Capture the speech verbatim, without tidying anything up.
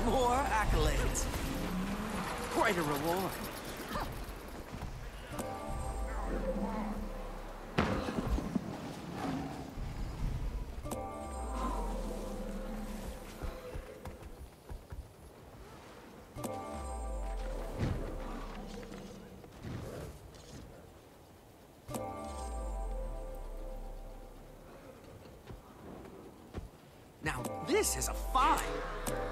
More accolades. Quite a reward. Now, this is a find.